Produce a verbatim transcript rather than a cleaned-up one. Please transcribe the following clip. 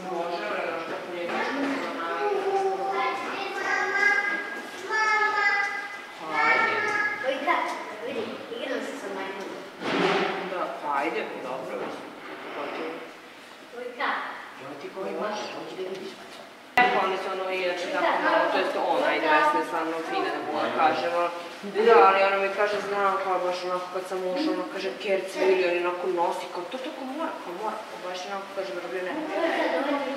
Može, vrlo što prijetiš. Hajde. Vojka, vidi, igram se sa majmunom. Da, hajde, dobro. Vojka. Ja ti koji imaš, hoći da vidiš. Evo, oni su ono inače tako malo, to jest ona ide Vesne sa mnom fine da mu ona kaže, ono, da, ali ona mi kaže, znam kao baš onako kad sam ušla, ona kaže, kerc vili, oni onako nosi, kao to tako mora, kao mora, kao baš onako kaže, vrlo ne.